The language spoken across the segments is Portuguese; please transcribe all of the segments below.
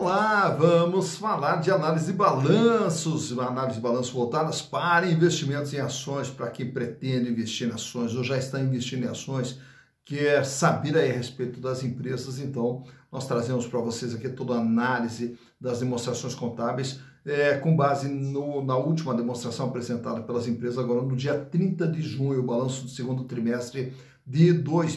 lá, vamos falar de análise de balanços, análise de balanços voltadas para investimentos em ações, para quem pretende investir em ações ou já está investindo em ações, quer saber aí a respeito das empresas. Então, nós trazemos para vocês aqui toda a análise das demonstrações contábeis, com base na última demonstração apresentada pelas empresas agora no dia 30 de junho, o balanço do segundo trimestre de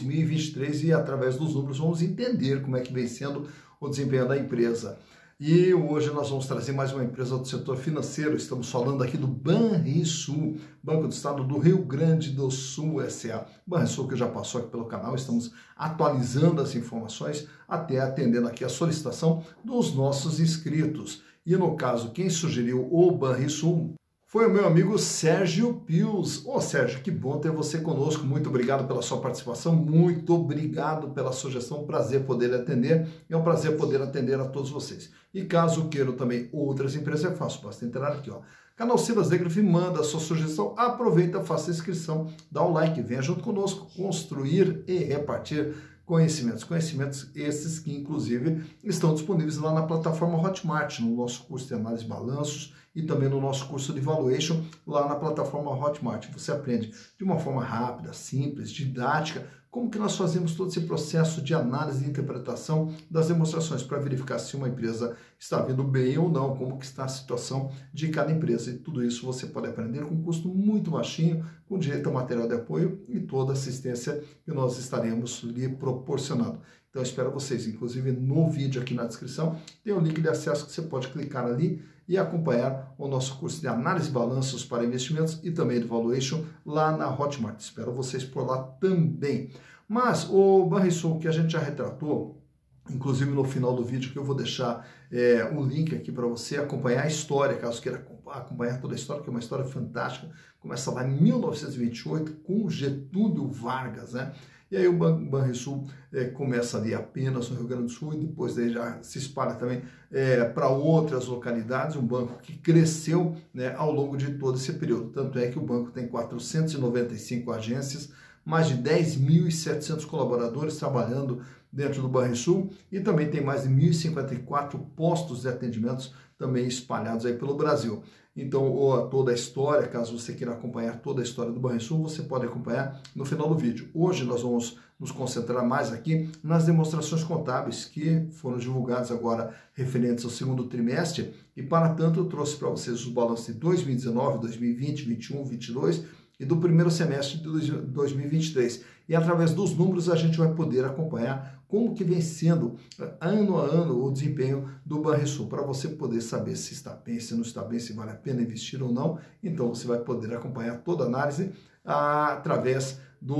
2023, e através dos números vamos entender como é que vem sendo o desempenho da empresa. E hoje nós vamos trazer mais uma empresa do setor financeiro. Estamos falando aqui do Banrisul, Banco do Estado do Rio Grande do Sul S.A. Banrisul, que já passou aqui pelo canal, estamos atualizando as informações, até atendendo aqui a solicitação dos nossos inscritos. E no caso, quem sugeriu o Banrisul foi o meu amigo Sérgio Pius. Ô Sérgio, que bom ter você conosco, muito obrigado pela sua participação, muito obrigado pela sugestão, prazer poder lhe atender, é um prazer poder atender a todos vocês. E caso queiram também outras empresas, é fácil, basta entrar aqui, ó. Canal Silas Degrif, manda a sua sugestão, aproveita, faça a inscrição, dá um like, venha junto conosco construir e repartir conhecimentos esses que inclusive estão disponíveis lá na plataforma Hotmart, no nosso curso de análise de balanços e também no nosso curso de valuation lá na plataforma Hotmart. Você aprende de uma forma rápida, simples, didática, como que nós fazemos todo esse processo de análise e interpretação das demonstrações para verificar se uma empresa está vindo bem ou não, como que está a situação de cada empresa. E tudo isso você pode aprender com um custo muito baixinho, com direito a material de apoio e toda a assistência que nós estaremos lhe proporcionando. Então, espero vocês, inclusive no vídeo aqui na descrição, tem um link de acesso que você pode clicar ali e acompanhar o nosso curso de análise de balanços para investimentos e também de valuation lá na Hotmart. Espero vocês por lá também. Mas o Banrisul, que a gente já retratou, inclusive no final do vídeo, que eu vou deixar um link aqui para você acompanhar a história, caso queira acompanhar toda a história, que é uma história fantástica. Começa lá em 1928 com Getúlio Vargas, né? E aí o Banrisul começa ali apenas no Rio Grande do Sul e depois daí já se espalha também para outras localidades, um banco que cresceu, né, ao longo de todo esse período. Tanto é que o banco tem 495 agências, mais de 10.700 colaboradores trabalhando dentro do Banrisul e também tem mais de 1.054 postos de atendimentos também espalhados aí pelo Brasil. Então, toda a história, caso você queira acompanhar toda a história do Banrisul, você pode acompanhar no final do vídeo. Hoje nós vamos nos concentrar mais aqui nas demonstrações contábeis que foram divulgadas agora referentes ao segundo trimestre e, para tanto, eu trouxe para vocês os balanços de 2019, 2020, 2021, 2022 e do primeiro semestre de 2023. E através dos números a gente vai poder acompanhar como que vem sendo ano a ano o desempenho do Banrisul, para você poder saber se está bem, se não está bem, se vale a pena investir ou não. Então você vai poder acompanhar toda a análise através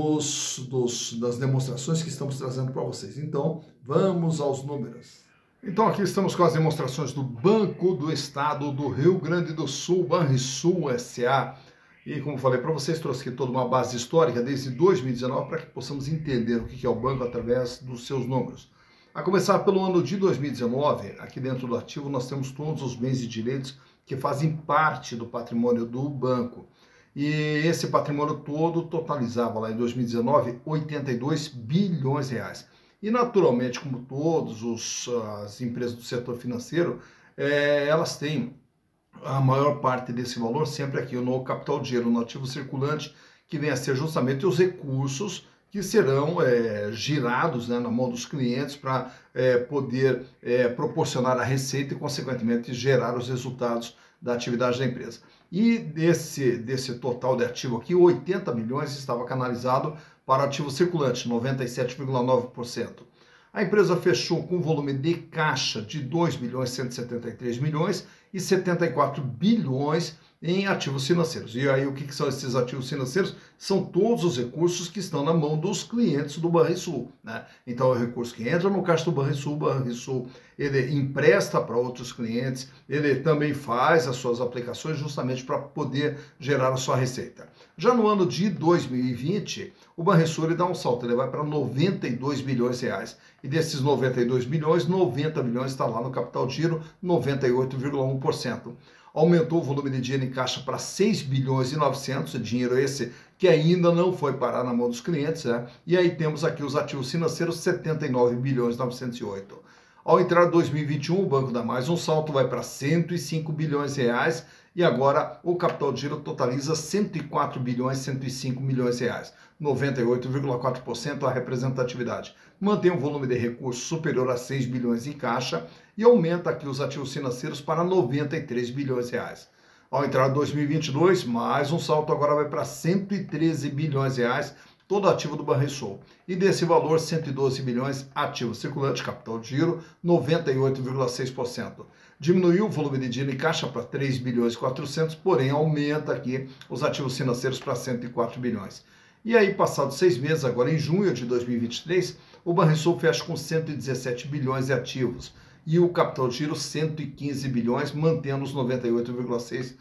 das demonstrações que estamos trazendo para vocês. Então vamos aos números. Então aqui estamos com as demonstrações do Banco do Estado do Rio Grande do Sul, Banrisul S.A., e como falei para vocês, trouxe aqui toda uma base histórica desde 2019 para que possamos entender o que é o banco através dos seus números. A começar pelo ano de 2019, aqui dentro do ativo nós temos todos os bens e direitos que fazem parte do patrimônio do banco. E esse patrimônio todo totalizava lá em 2019 82 bilhões de reais. E naturalmente, como todas as empresas do setor financeiro, elas têm a maior parte desse valor sempre aqui no capital de giro, no ativo circulante, que vem a ser justamente os recursos que serão girados, né, na mão dos clientes para poder proporcionar a receita e, consequentemente, gerar os resultados da atividade da empresa. E desse total de ativo aqui, 80 milhões estava canalizado para ativo circulante, 97,9%. A empresa fechou com um volume de caixa de 2.173 milhões e 74 bilhões em ativos financeiros. E aí o que são esses ativos financeiros? São todos os recursos que estão na mão dos clientes do Banrisul, né? Então é o recurso que entra no caixa do Banrisul, o Banrisul ele empresta para outros clientes, ele também faz as suas aplicações justamente para poder gerar a sua receita. Já no ano de 2020, o Banrisul ele dá um salto, ele vai para 92 bilhões de reais. E desses 92 bilhões, 90 bilhões está lá no capital de giro, 98,1%. Aumentou o volume de dinheiro em caixa para 6 bilhões e 900, dinheiro esse que ainda não foi parar na mão dos clientes, né? E aí temos aqui os ativos financeiros, 79 bilhões e 908. Ao entrar em 2021, o banco dá mais um salto, vai para 105 bilhões de reais e agora o capital de giro totaliza 104 bilhões 105 milhões de reais, 98,4% a representatividade. Mantém um volume de recursos superior a 6 bilhões em caixa e aumenta aqui os ativos financeiros para 93 bilhões de reais. Ao entrar em 2022, mais um salto agora vai para 113 bilhões de reais, todo ativo do Banrisul. E desse valor, 112 bilhões ativo circulante, capital de giro, 98,6%. Diminuiu o volume de dinheiro em caixa para 3 bilhões e 400, porém aumenta aqui os ativos financeiros para 104 bilhões. E aí, passados 6 meses, agora em junho de 2023, o Banrisul fecha com 117 bilhões de ativos e o capital de giro 115 bilhões, mantendo os 98,6%.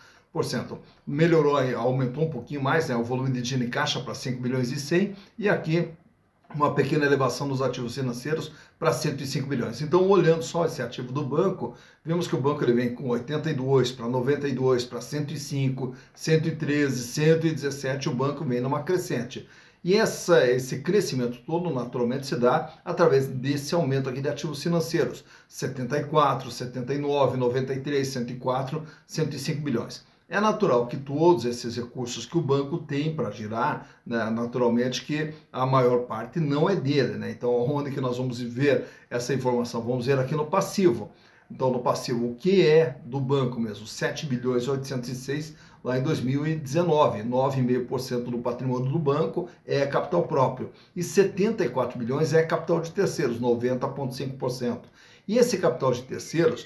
Melhorou, aumentou um pouquinho mais, né, o volume de dinheiro em caixa para 5 bilhões e 100 e aqui uma pequena elevação nos ativos financeiros para 105 bilhões. Então, olhando só esse ativo do banco, vemos que o banco ele vem com 82 para 92 para 105, 113, 117, o banco vem numa crescente. E esse crescimento todo, naturalmente, se dá através desse aumento aqui de ativos financeiros. 74, 79, 93, 104, 105 bilhões. É natural que todos esses recursos que o banco tem para girar, né, naturalmente que a maior parte não é dele, né? Então, onde que nós vamos ver essa informação? Vamos ver aqui no passivo. Então, no passivo, o que é do banco mesmo? 7 bilhões e 806 lá em 2019, 9,5% do patrimônio do banco é capital próprio e 74 bilhões é capital de terceiros, 90,5%. E esse capital de terceiros,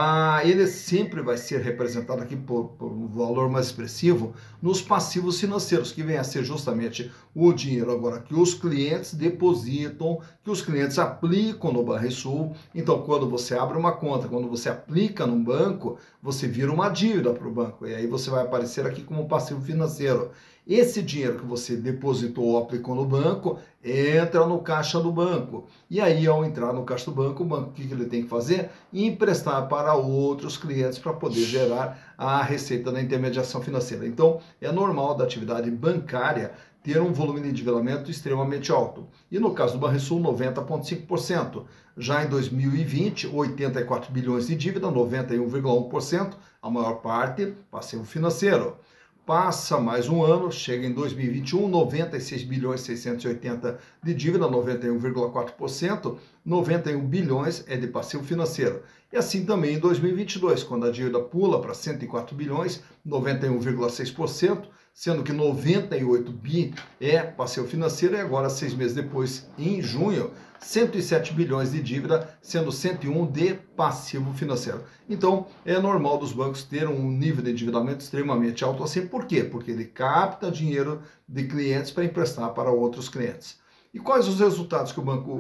ele sempre vai ser representado aqui por um valor mais expressivo nos passivos financeiros, que vem a ser justamente o dinheiro agora que os clientes depositam, que os clientes aplicam no Banrisul. Então, quando você abre uma conta, quando você aplica num banco, você vira uma dívida para o banco, e aí você vai aparecer aqui como passivo financeiro. Esse dinheiro que você depositou ou aplicou no banco, entra no caixa do banco. E aí, ao entrar no caixa do banco, o banco, o que ele tem que fazer? Emprestar para outros clientes para poder gerar a receita da intermediação financeira. Então, é normal da atividade bancária ter um volume de endividamento extremamente alto. E no caso do Banrisul, 90,5%. Já em 2020, 84 bilhões de dívida, 91,1%, a maior parte passivo financeiro. Passa mais um ano, chega em 2021, 96 bilhões 680 de dívida, 91,4%, 91 bilhões é de passivo financeiro. E assim também em 2022, quando a dívida pula para 104 bilhões, 91,6%, sendo que 98 bi é passivo financeiro e agora, 6 meses depois, em junho, 107 bilhões de dívida, sendo 101 de passivo financeiro. Então, é normal dos bancos ter um nível de endividamento extremamente alto assim. Por quê? Porque ele capta dinheiro de clientes para emprestar para outros clientes. E quais os resultados que o banco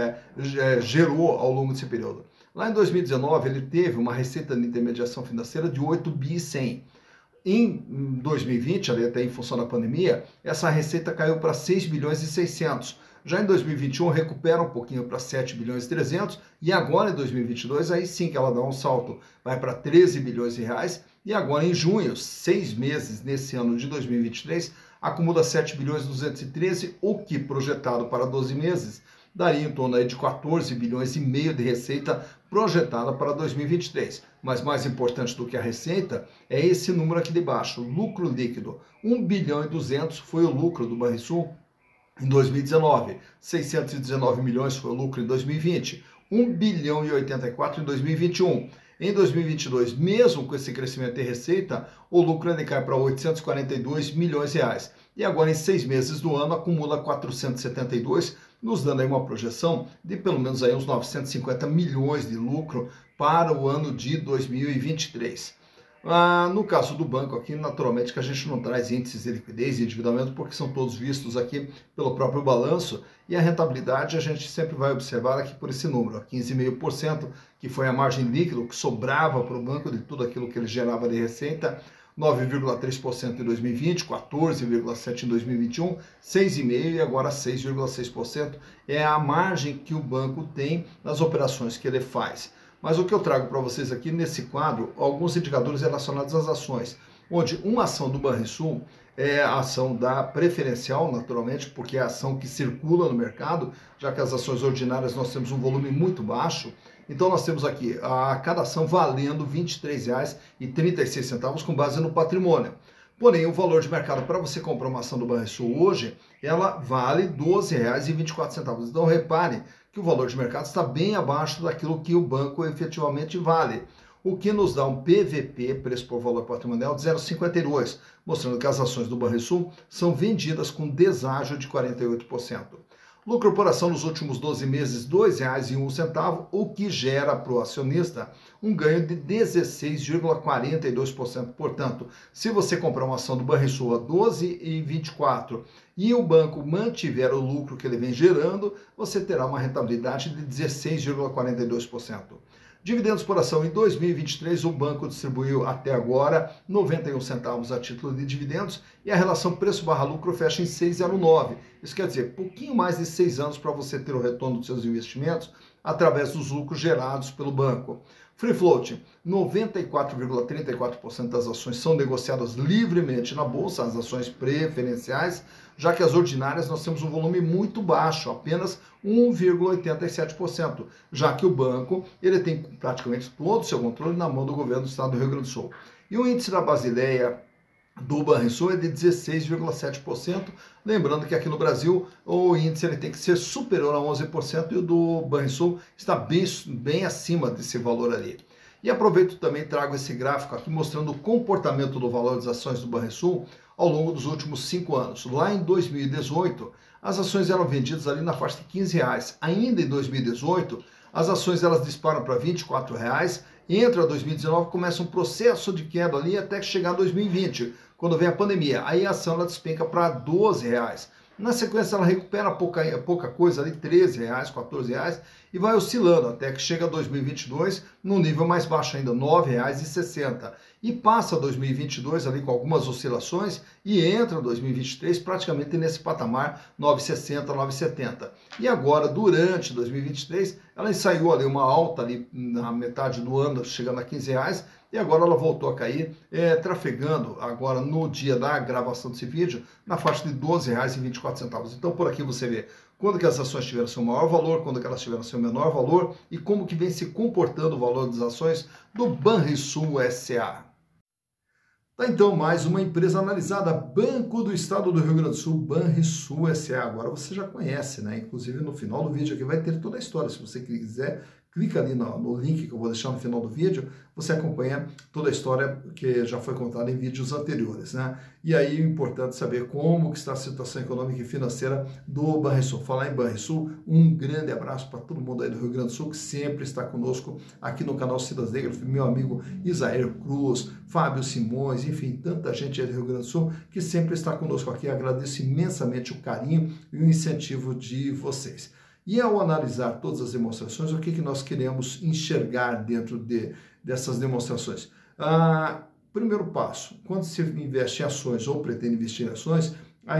gerou ao longo desse período? Lá em 2019, ele teve uma receita de intermediação financeira de 8 bi e 100. Em 2020, ali até em função da pandemia, essa receita caiu para 6 bilhões e 600. Já em 2021 recupera um pouquinho para 7 bilhões e 300 e agora em 2022 aí sim que ela dá um salto, vai para 13 bilhões de reais e agora em junho, 6 meses nesse ano de 2023, acumula 7 bilhões e 213, o que projetado para 12 meses daria em torno aí de 14 bilhões e meio de receita projetada para 2023. Mas mais importante do que a receita é esse número aqui de baixo, lucro líquido. 1 bilhão e 200 foi o lucro do Banrisul em 2019, 619 milhões foi o lucro em 2020, 1 bilhão e 84 em 2021. Em 2022, mesmo com esse crescimento de receita, o lucro ele cai para 842 milhões de reais. E agora, em 6 meses do ano, acumula 472, nos dando aí uma projeção de pelo menos aí uns 950 milhões de lucro para o ano de 2023. No caso do banco aqui, naturalmente que a gente não traz índices de liquidez e endividamento porque são todos vistos aqui pelo próprio balanço e a rentabilidade a gente sempre vai observar aqui por esse número, 15,5%, que foi a margem líquida que sobrava para o banco de tudo aquilo que ele gerava de receita, 9,3% em 2020, 14,7% em 2021, 6,5% e agora 6,6% é a margem que o banco tem nas operações que ele faz. Mas o que eu trago para vocês aqui nesse quadro, alguns indicadores relacionados às ações. onde uma ação do Banrisul é a ação da preferencial, naturalmente, porque é a ação que circula no mercado, já que as ações ordinárias nós temos um volume muito baixo. Então nós temos aqui a cada ação valendo R$ 23,36 com base no patrimônio. Porém, o valor de mercado para você comprar uma ação do Banrisul hoje, ela vale R$ 12,24. Então repare que o valor de mercado está bem abaixo daquilo que o banco efetivamente vale, o que nos dá um PVP, preço por valor patrimonial, de 0,52, mostrando que as ações do Banrisul são vendidas com deságio de 48%. Lucro por ação nos últimos 12 meses, R$ 2,01, o que gera para o acionista um ganho de 16,42%. Portanto, se você comprar uma ação do Banrisul a R$ 12,24 e o banco mantiver o lucro que ele vem gerando, você terá uma rentabilidade de 16,42%. Dividendos por ação em 2023, o banco distribuiu até agora 91 centavos a título de dividendos e a relação preço/lucro fecha em 6,09. Isso quer dizer, pouquinho mais de 6 anos para você ter o retorno dos seus investimentos através dos lucros gerados pelo banco. Free float, 94,34% das ações são negociadas livremente na bolsa, as ações preferenciais, já que as ordinárias nós temos um volume muito baixo, apenas 1,87%, já que o banco ele tem praticamente todo o seu controle na mão do governo do estado do Rio Grande do Sul. E o índice da Basileia do Banrisul é de 16,7%, lembrando que aqui no Brasil o índice ele tem que ser superior a 11% e o do Banrisul está bem acima desse valor ali. E aproveito também trago esse gráfico aqui mostrando o comportamento do valor das ações do Banrisul ao longo dos últimos 5 anos. Lá em 2018, as ações eram vendidas ali na faixa de R$15. Ainda em 2018, as ações elas disparam para R$24. Entra 2019, começa um processo de queda ali até que chegar 2020, quando vem a pandemia. Aí a ação ela despenca para R$12. Na sequência ela recupera pouca coisa ali, R$13, R$14, e vai oscilando até que chega 2022 num nível mais baixo ainda, R$9,60. E passa 2022 ali com algumas oscilações e entra 2023 praticamente nesse patamar R$9,60, R$9,70. E agora, durante 2023, ela ensaiou ali uma alta ali na metade do ano, chegando a R$15, e agora ela voltou a cair, trafegando agora no dia da gravação desse vídeo, na faixa de R$12,24. Então por aqui você vê quando que as ações tiveram seu maior valor, quando que elas tiveram seu menor valor e como que vem se comportando o valor das ações do Banrisul SA. Tá, então, mais uma empresa analisada, Banco do Estado do Rio Grande do Sul, Banrisul SA. Agora você já conhece, né? Inclusive no final do vídeo aqui vai ter toda a história. Se você quiser, clica ali no link que eu vou deixar no final do vídeo, você acompanha toda a história que já foi contada em vídeos anteriores, né? E aí é importante saber como que está a situação econômica e financeira do Banrisul. Falar em Banrisul, um grande abraço para todo mundo aí do Rio Grande do Sul que sempre está conosco aqui no canal Cidas Negras, meu amigo Isair Cruz, Fábio Simões, enfim, tanta gente aí do Rio Grande do Sul que sempre está conosco aqui. Agradeço imensamente o carinho e o incentivo de vocês. E ao analisar todas as demonstrações, o que nós queremos enxergar dentro dessas demonstrações? Primeiro passo, quando se investe em ações ou pretende investir em ações,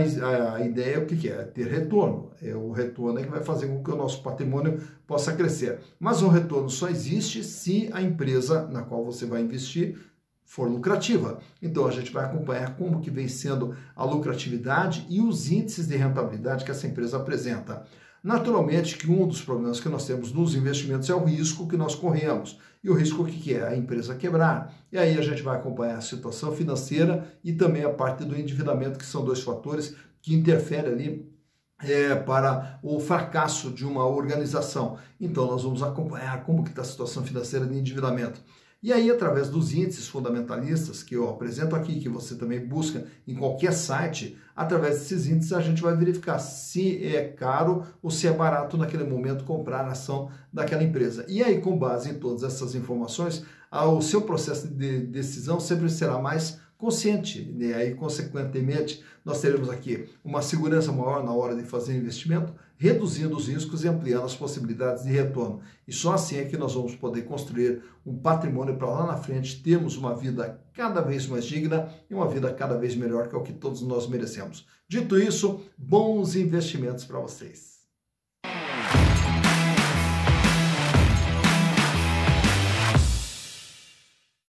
a ideia é o que é? Ter retorno. É o retorno que vai fazer com que o nosso patrimônio possa crescer. Mas o retorno só existe se a empresa na qual você vai investir for lucrativa. Então a gente vai acompanhar como que vem sendo a lucratividade e os índices de rentabilidade que essa empresa apresenta. Naturalmente que um dos problemas que nós temos nos investimentos é o risco que nós corremos. E o risco o que é? A empresa quebrar. E aí a gente vai acompanhar a situação financeira e também a parte do endividamento, que são 2 fatores que interferem ali para o fracasso de uma organização. Então nós vamos acompanhar como que está a situação financeira de endividamento. E aí, através dos índices fundamentalistas que eu apresento aqui, que você também busca em qualquer site, através desses índices a gente vai verificar se é caro ou se é barato naquele momento comprar a ação daquela empresa. E aí, com base em todas essas informações, o seu processo de decisão sempre será mais consciente, e aí, consequentemente, nós teremos aqui uma segurança maior na hora de fazer investimento, reduzindo os riscos e ampliando as possibilidades de retorno. E só assim é que nós vamos poder construir um patrimônio para lá na frente termos uma vida cada vez mais digna e uma vida cada vez melhor, que é o que todos nós merecemos. Dito isso, bons investimentos para vocês.